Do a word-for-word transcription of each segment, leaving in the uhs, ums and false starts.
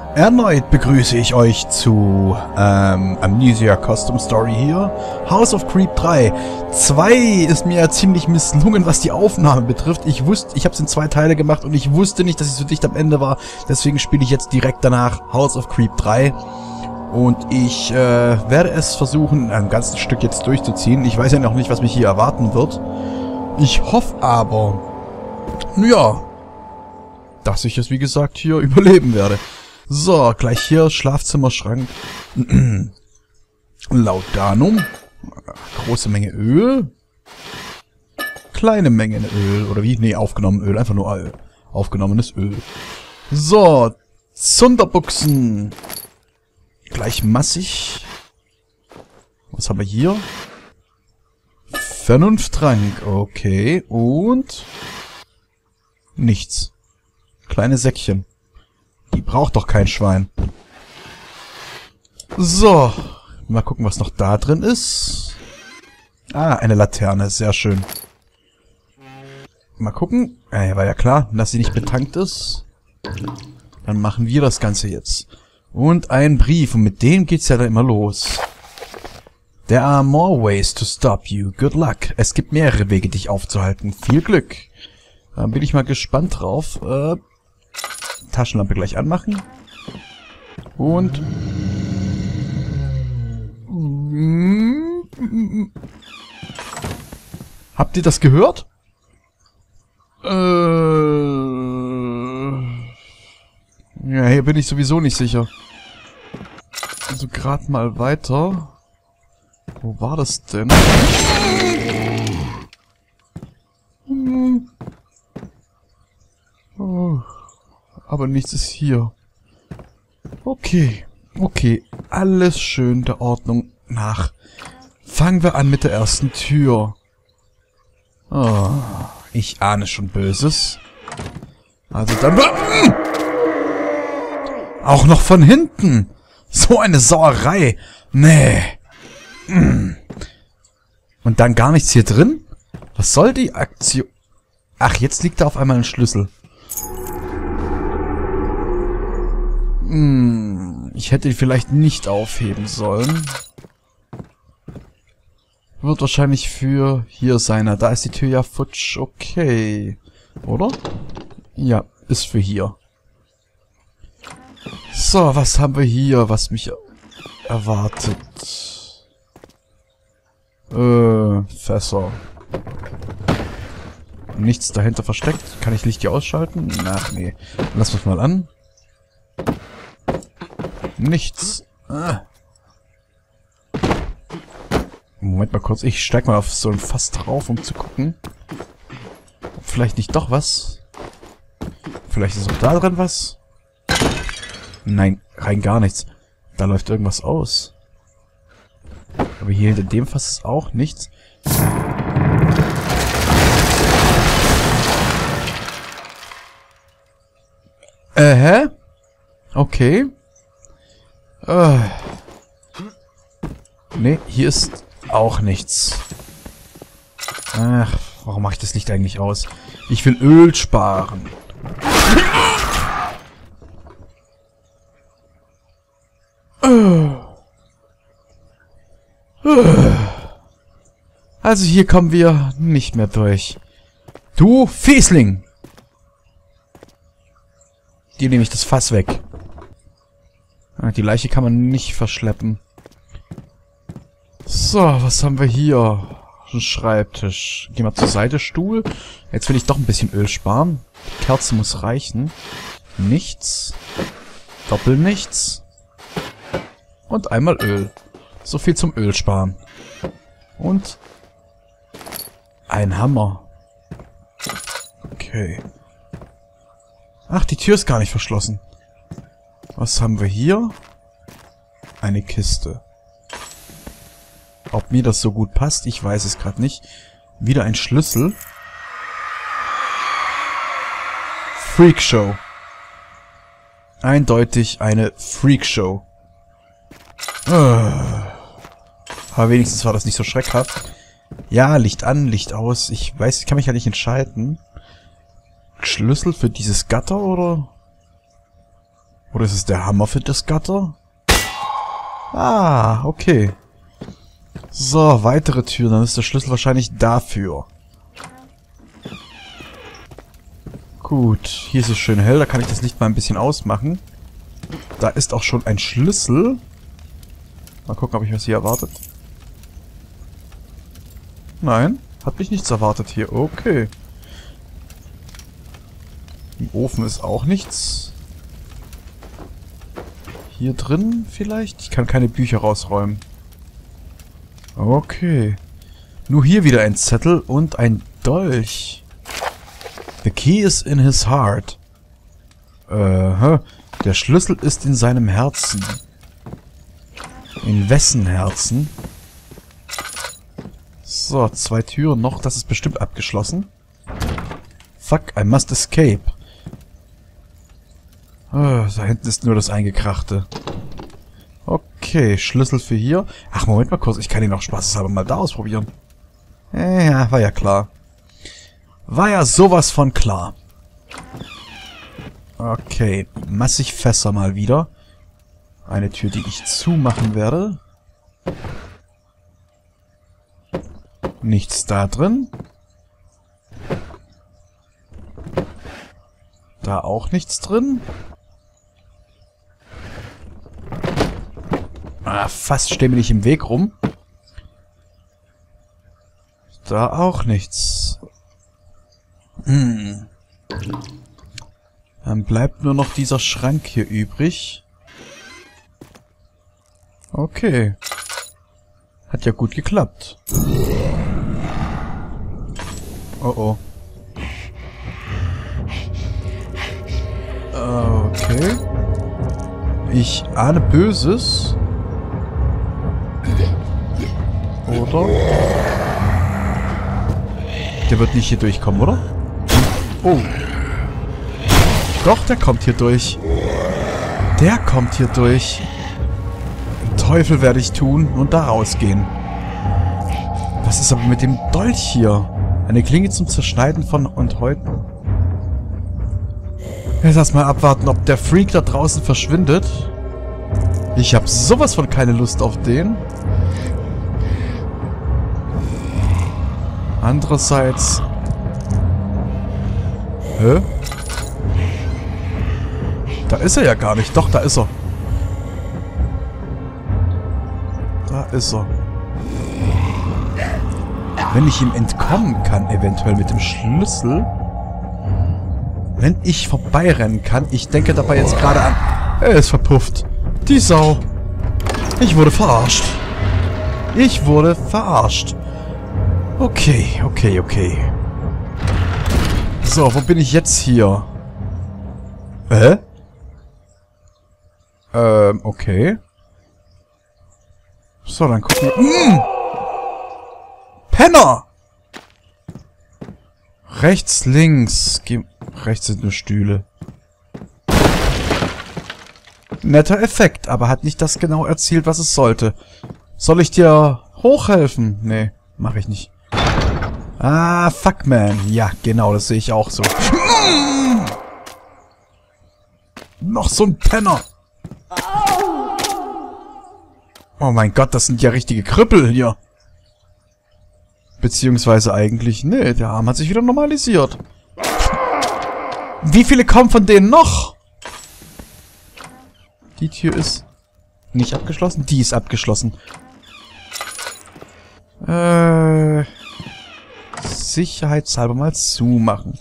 Erneut begrüße ich euch zu ähm, Amnesia Custom Story hier. House of Creep drei. zwei ist mir ziemlich misslungen, was die Aufnahme betrifft. Ich wusste, ich habe es in zwei Teile gemacht und ich wusste nicht, dass es so dicht am Ende war. Deswegen spiele ich jetzt direkt danach House of Creep drei. Und ich äh, werde es versuchen, ein ganzes Stück jetzt durchzuziehen. Ich weiß ja noch nicht, was mich hier erwarten wird. Ich hoffe aber, ja, dass ich es, wie gesagt, hier überleben werde. So, gleich hier Schlafzimmerschrank. Laudanum. Große Menge Öl. Kleine Menge Öl. Oder wie? Nee, aufgenommen Öl. Einfach nur Öl. Aufgenommenes Öl. So, Sonderbuchsen. Gleich massig. Was haben wir hier? Vernunfttrank. Okay. Und nichts. Kleine Säckchen. Die braucht doch kein Schwein. So. Mal gucken, was noch da drin ist. Ah, eine Laterne. Sehr schön. Mal gucken. Ja, war ja klar, dass sie nicht betankt ist. Dann machen wir das Ganze jetzt. Und ein Brief. Und mit dem geht's ja dann immer los. There are more ways to stop you. Good luck. Es gibt mehrere Wege, dich aufzuhalten. Viel Glück. Dann bin ich mal gespannt drauf. Äh... Taschenlampe gleich anmachen. Und... Habt ihr das gehört? Äh... Ja, hier bin ich sowieso nicht sicher. Also gerade mal weiter. Wo war das denn? Oh. Aber nichts ist hier. Okay. Okay. Alles schön der Ordnung nach. Fangen wir an mit der ersten Tür. Oh, ich ahne schon Böses. Also dann... Auch noch von hinten. So eine Sauerei. Nee. Und dann gar nichts hier drin? Was soll die Aktion... Ach, jetzt liegt da auf einmal ein Schlüssel. Hm, ich hätte ihn vielleicht nicht aufheben sollen. Wird wahrscheinlich für hier sein. Da ist die Tür ja futsch. Okay. Oder? Ja, ist für hier. So, was haben wir hier, was mich erwartet? Äh, Fässer. Nichts dahinter versteckt. Kann ich Licht hier ausschalten? Ach, nee. Lass uns mal an. Nichts. Ah. Moment mal kurz. Ich steig mal auf so ein Fass drauf, um zu gucken. Ob vielleicht nicht doch was. Vielleicht ist auch da dran was. Nein, rein gar nichts. Da läuft irgendwas aus. Aber hier hinter dem Fass ist auch nichts. Äh, hä? Okay. Äh. Nee, hier ist auch nichts. Ach, warum mache ich das Licht eigentlich aus? Ich will Öl sparen. Also hier kommen wir nicht mehr durch. Du Fiesling! Dir nehme ich das Fass weg. Die Leiche kann man nicht verschleppen. So, was haben wir hier? Ein Schreibtisch. Geh mal zur Seite, Stuhl. Jetzt will ich doch ein bisschen Öl sparen. Die Kerze muss reichen. Nichts. Doppel nichts. Und einmal Öl. So viel zum Öl sparen. Und ein Hammer. Okay. Ach, die Tür ist gar nicht verschlossen. Was haben wir hier? Eine Kiste. Ob mir das so gut passt, ich weiß es gerade nicht. Wieder ein Schlüssel. Freakshow. Eindeutig eine Freakshow. Aber wenigstens war das nicht so schreckhaft. Ja, Licht an, Licht aus. Ich weiß, ich kann mich ja nicht entscheiden. Schlüssel für dieses Gatter, oder? Oder ist es der Hammer für das Gatter? Ah, okay. So, weitere Türen. Dann ist der Schlüssel wahrscheinlich dafür. Gut, hier ist es schön hell. Da kann ich das Licht mal ein bisschen ausmachen. Da ist auch schon ein Schlüssel. Mal gucken, ob ich was hier erwartet. Nein, hat mich nichts erwartet hier. Okay. Im Ofen ist auch nichts. Hier drin vielleicht? Ich kann keine Bücher rausräumen. Okay. Nur hier wieder ein Zettel und ein Dolch. The key is in his heart. Äh, der Schlüssel ist in seinem Herzen. In wessen Herzen? So, zwei Türen noch. Das ist bestimmt abgeschlossen. Fuck, I must escape. Oh, da hinten ist nur das Eingekrachte. Okay, Schlüssel für hier. Ach, Moment mal kurz. Ich kann ihn auch spaßeshalber mal da ausprobieren. Äh, ja, war ja klar. War ja sowas von klar. Okay, massig Fässer mal wieder. Eine Tür, die ich zumachen werde. Nichts da drin. Da auch nichts drin. Ah, fast stehen wir nicht im Weg rum. Da auch nichts. Hm. Dann bleibt nur noch dieser Schrank hier übrig. Okay. Hat ja gut geklappt. Oh oh. Okay. Ich ahne Böses. Oder? Der wird nicht hier durchkommen, oder? Oh. Doch, der kommt hier durch. Der kommt hier durch. Den Teufel werde ich tun und da rausgehen. Was ist aber mit dem Dolch hier? Eine Klinge zum Zerschneiden von und heute. Jetzt lass mal abwarten, ob der Freak da draußen verschwindet. Ich habe sowas von keine Lust auf den. Andererseits... Hä? Da ist er ja gar nicht. Doch, da ist er. Da ist er. Wenn ich ihm entkommen kann, eventuell mit dem Schlüssel... Wenn ich vorbeirennen kann, ich denke dabei jetzt gerade an... Er ist verpufft. Die Sau. Ich wurde verarscht. Ich wurde verarscht. Okay, okay, okay. So, wo bin ich jetzt hier? Hä? Ähm, okay. So, dann gucken wir... Mmh! Penner! Rechts, links. Geh... Rechts sind nur Stühle. Netter Effekt, aber hat nicht das genau erzielt, was es sollte. Soll ich dir hochhelfen? Nee, mache ich nicht. Ah, fuck, man. Ja, genau, das sehe ich auch so. Mm! Noch so ein Penner. Oh mein Gott, das sind ja richtige Krüppel hier. Beziehungsweise eigentlich, nee, der Arm hat sich wieder normalisiert. Wie viele kommen von denen noch? Die Tür ist nicht abgeschlossen. Die ist abgeschlossen. Äh... Sicherheitshalber mal zumachen.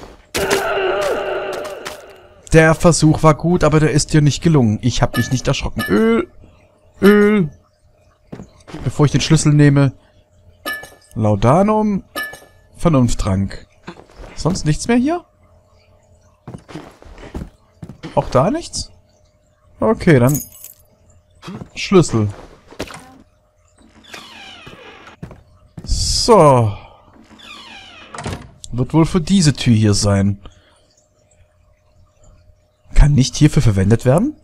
Der Versuch war gut, aber der ist dir nicht gelungen. Ich habe mich nicht erschrocken. Öl. Öl. Bevor ich den Schlüssel nehme. Laudanum. Vernunfttrank. Sonst nichts mehr hier? Auch da nichts? Okay, dann... Schlüssel. So. Wird wohl für diese Tür hier sein. Kann nicht hierfür verwendet werden?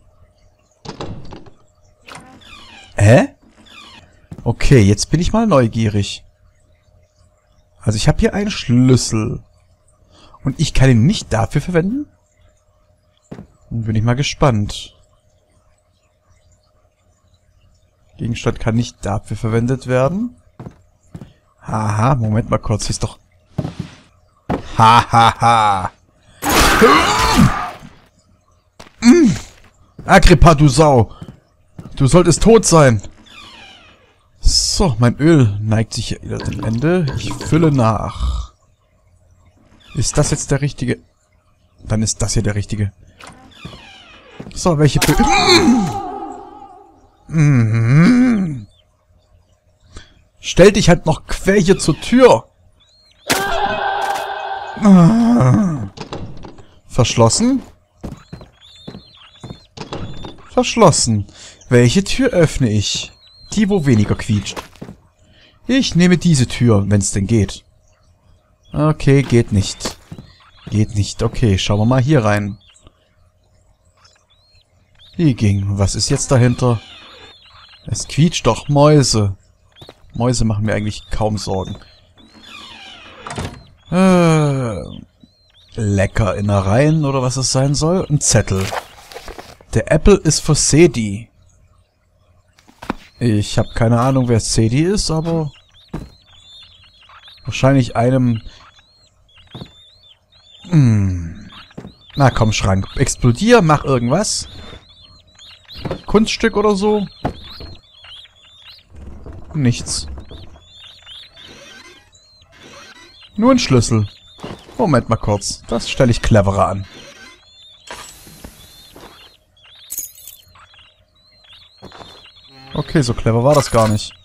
Hä? Okay, jetzt bin ich mal neugierig. Also ich habe hier einen Schlüssel. Und ich kann ihn nicht dafür verwenden? Nun bin ich mal gespannt. Gegenstand kann nicht dafür verwendet werden. Haha, Moment mal kurz, ist doch... Hahaha. Ha, ha. mm. Agrippa, du Sau. Du solltest tot sein. So, mein Öl neigt sich wieder dem Ende. Ich fülle nach. Ist das jetzt der richtige? Dann ist das hier der richtige. So, welche... Be mm. Stell dich halt noch quer hier zur Tür. Ah. Verschlossen? Verschlossen. Welche Tür öffne ich? Die, wo weniger quietscht. Ich nehme diese Tür, wenn es denn geht. Okay, geht nicht. Geht nicht. Okay, schauen wir mal hier rein. Die ging. Was ist jetzt dahinter? Es quietscht doch. Mäuse. Mäuse machen mir eigentlich kaum Sorgen. Äh, lecker Innereien oder was es sein soll? Ein Zettel. Der Apple ist für Sadie. Ich habe keine Ahnung, wer Sadie ist, aber wahrscheinlich einem... Hm. Na komm, Schrank. Explodier, mach irgendwas. Kunststück oder so. Nichts. Nur ein Schlüssel. Moment mal kurz. Das stelle ich cleverer an. Okay, so clever war das gar nicht.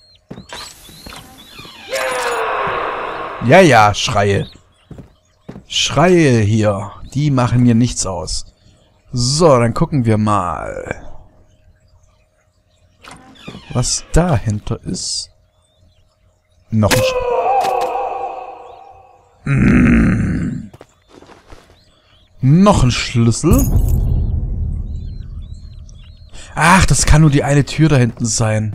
Ja, ja, Schreie. Schreie hier. Die machen mir nichts aus. So, dann gucken wir mal. Was dahinter ist. Noch ein Sch mmh. Noch ein Schlüssel. Ach, das kann nur die eine Tür da hinten sein.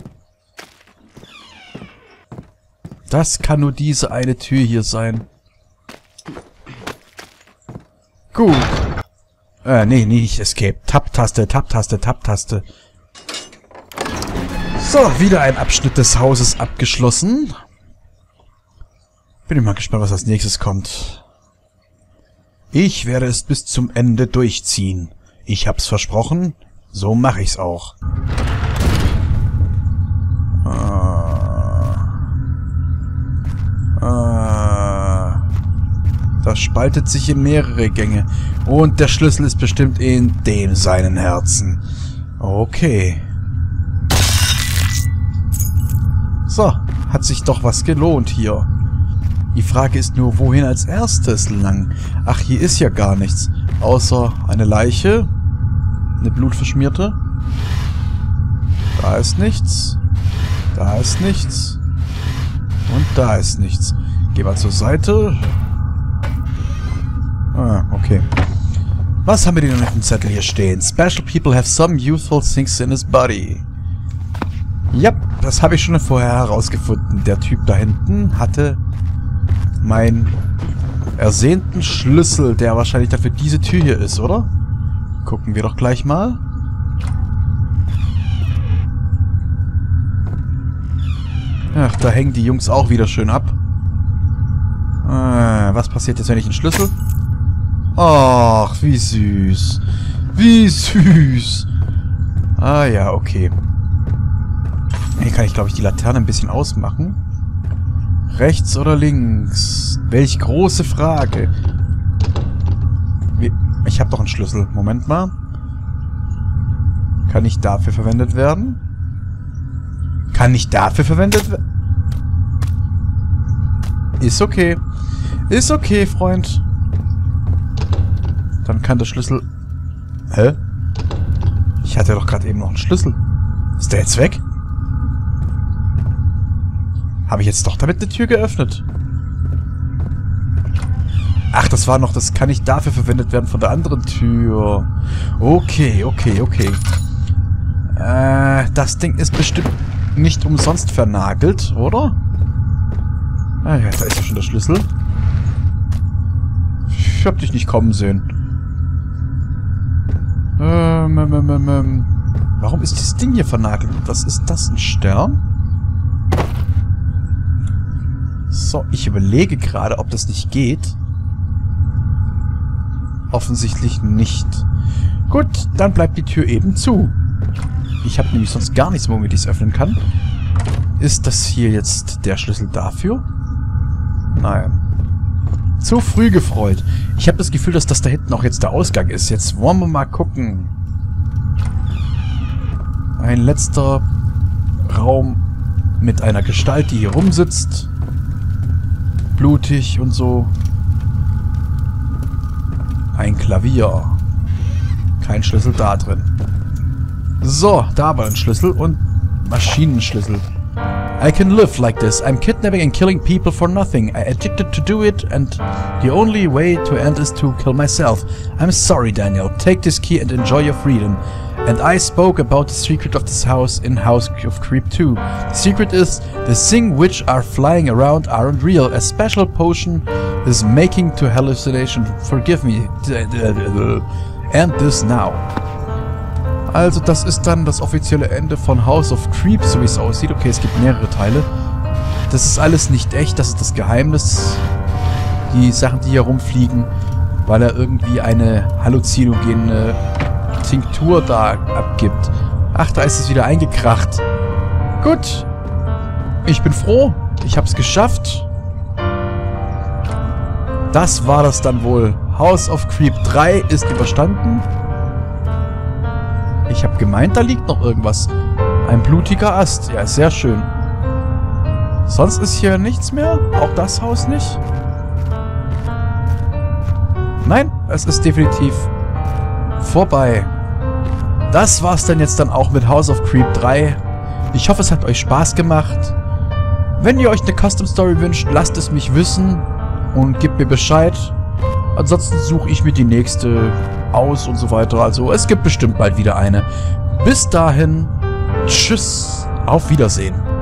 Das kann nur diese eine Tür hier sein. Gut. Äh, nee, nicht Escape. Tab-Taste, Tab-Taste, Tab-Taste. So, wieder ein Abschnitt des Hauses abgeschlossen. Bin ich mal gespannt, was als nächstes kommt. Ich werde es bis zum Ende durchziehen. Ich hab's versprochen. So mache ich's auch. Ah. Ah. Das spaltet sich in mehrere Gänge. Und der Schlüssel ist bestimmt in dem seinen Herzen. Okay. So, hat sich doch was gelohnt hier. Die Frage ist nur, wohin als erstes lang? Ach, hier ist ja gar nichts. Außer eine Leiche. Eine blutverschmierte. Da ist nichts. Da ist nichts. Und da ist nichts. Geh mal zur Seite. Ah, okay. Was haben wir denn noch auf dem Zettel hier stehen? Special people have some youthful things in his body. Ja, das habe ich schon vorher herausgefunden. Der Typ da hinten hatte meinen ersehnten Schlüssel, der wahrscheinlich dafür diese Tür hier ist, oder? Gucken wir doch gleich mal. Ach, da hängen die Jungs auch wieder schön ab. Ah, was passiert jetzt, wenn ich einen Schlüssel... Ach, wie süß. Wie süß. Ah ja, okay. Hier kann ich, glaube ich, die Laterne ein bisschen ausmachen. Rechts oder links? Welch große Frage. Wie, ich habe doch einen Schlüssel. Moment mal. Kann nicht dafür verwendet werden? Kann nicht dafür verwendet werden? Ist okay. Ist okay, Freund. Dann kann der Schlüssel... Hä? Ich hatte doch gerade eben noch einen Schlüssel. Ist der jetzt weg? Habe ich jetzt doch damit eine Tür geöffnet? Ach, das war noch... Das kann nicht dafür verwendet werden von der anderen Tür. Okay, okay, okay. Äh, das Ding ist bestimmt nicht umsonst vernagelt, oder? Ah ja, da ist ja schon der Schlüssel. Ich hab dich nicht kommen sehen. Ähm, ähm, ähm, ähm. Warum ist dieses Ding hier vernagelt? Was ist das? Ein Stern? So, ich überlege gerade, ob das nicht geht. Offensichtlich nicht. Gut, dann bleibt die Tür eben zu. Ich habe nämlich sonst gar nichts, womit ich es öffnen kann. Ist das hier jetzt der Schlüssel dafür? Nein. Zu früh gefreut. Ich habe das Gefühl, dass das da hinten auch jetzt der Ausgang ist. Jetzt wollen wir mal gucken. Ein letzter Raum mit einer Gestalt, die hier rumsitzt. Blutig und so. Ein Klavier. Kein Schlüssel da drin. So, da war ein Schlüssel und Maschinenschlüssel. I can live like this. I'm kidnapping and killing people for nothing. I addicted to do it and the only way to end is to kill myself. I'm sorry, Daniel. Take this key and enjoy your freedom. And I spoke about the secret of this house in House of Creep two. The secret is the thing which are flying around aren't real. A special potion is making to hallucination. Forgive me. End this now. Also das ist dann das offizielle Ende von House of Creep, so wie es aussieht. Okay, es gibt mehrere Teile. Das ist alles nicht echt, das ist das Geheimnis. Die Sachen, die hier rumfliegen, weil er irgendwie eine halluzinogene Tinktur da abgibt. Ach, da ist es wieder eingekracht. Gut. Ich bin froh. Ich hab's geschafft. Das war das dann wohl. House of Creep drei ist überstanden. Ich habe gemeint, da liegt noch irgendwas. Ein blutiger Ast. Ja, sehr schön. Sonst ist hier nichts mehr? Auch das Haus nicht? Nein, es ist definitiv vorbei. Das war's dann jetzt dann auch mit House of Creep drei. Ich hoffe, es hat euch Spaß gemacht. Wenn ihr euch eine Custom Story wünscht, lasst es mich wissen und gebt mir Bescheid. Ansonsten suche ich mir die nächste aus und so weiter. Also es gibt bestimmt bald wieder eine. Bis dahin, tschüss, auf Wiedersehen.